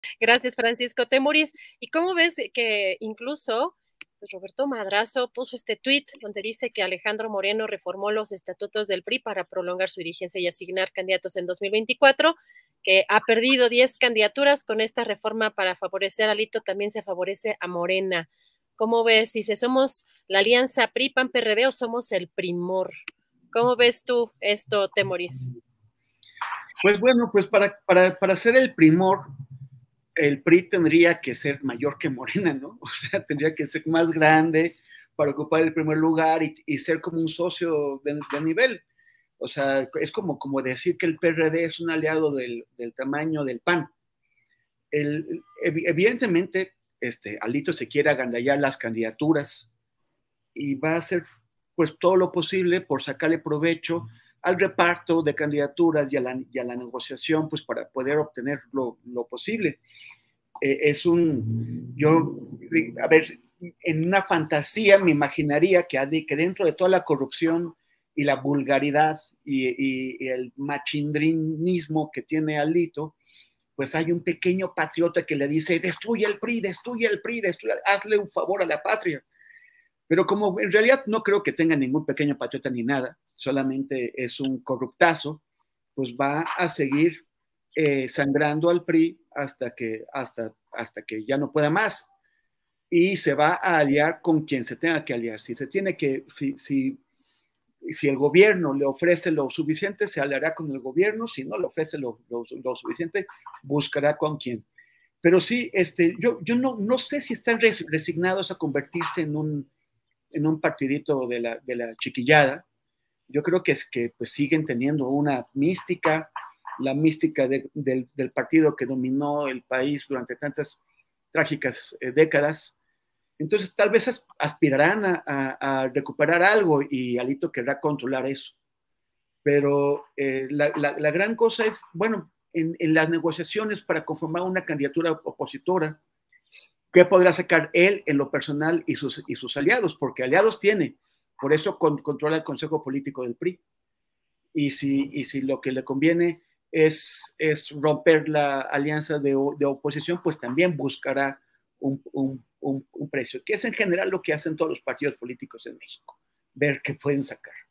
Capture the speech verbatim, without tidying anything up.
Gracias, Francisco Temuris. ¿Y cómo ves que incluso pues, Roberto Madrazo puso este tuit donde dice que Alejandro Moreno reformó los estatutos del P R I para prolongar su dirigencia y asignar candidatos en dos mil veinticuatro, que ha perdido diez candidaturas con esta reforma para favorecer a Alito, también se favorece a Morena? ¿Cómo ves? Dice, ¿somos la alianza P R I, P A N, P R D o somos el primor? ¿Cómo ves tú esto, Temoris? Pues bueno, pues para, para, para ser el primor, el P R I tendría que ser mayor que Morena, ¿no? O sea, tendría que ser más grande para ocupar el primer lugar y, y ser como un socio de, de, nivel. O sea, es como, como decir que el P R D es un aliado del, del tamaño del P A N. El, evidentemente, este, Alito se quiere agandallar las candidaturas y va a hacer pues todo lo posible por sacarle provecho al reparto de candidaturas y a la, y a la negociación, pues para poder obtener lo, lo posible. Eh, es un, yo, a ver, en una fantasía me imaginaría que, que dentro de toda la corrupción y la vulgaridad y, y, y el machindrinismo que tiene Alito, pues hay un pequeño patriota que le dice, destruye el P R I, destruye el P R I, destruye, hazle un favor a la patria. Pero como en realidad no creo que tenga ningún pequeño patriota ni nada, solamente es un corruptazo, pues va a seguir eh, sangrando al P R I hasta que, hasta, hasta que ya no pueda más. Y se va a aliar con quien se tenga que aliar. Si se tiene que, si, si, si el gobierno le ofrece lo suficiente, se aliará con el gobierno. Si no le ofrece lo, lo, lo suficiente, buscará con quién. Pero sí, este, yo, yo no, no sé si están resignados a convertirse en un, en un partidito de la, de la chiquillada. Yo creo que es que pues siguen teniendo una mística, la mística de, de, del partido que dominó el país durante tantas trágicas eh, décadas. Entonces tal vez aspirarán a, a, a, recuperar algo y Alito querrá controlar eso. Pero eh, la, la, la, gran cosa es, bueno, en, en las negociaciones para conformar una candidatura opositora, ¿qué podrá sacar él en lo personal y sus, y sus aliados? Porque aliados tiene, por eso con, controla el Consejo Político del P R I. Y si, y si lo que le conviene es, es romper la alianza de, de oposición, pues también buscará un, un, un, un precio, que es en general lo que hacen todos los partidos políticos en México, ver qué pueden sacar.